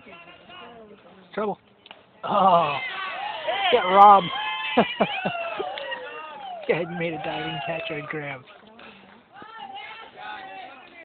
Trouble. Oh, get Rob. Yeah, you made a diving catch on Gramps.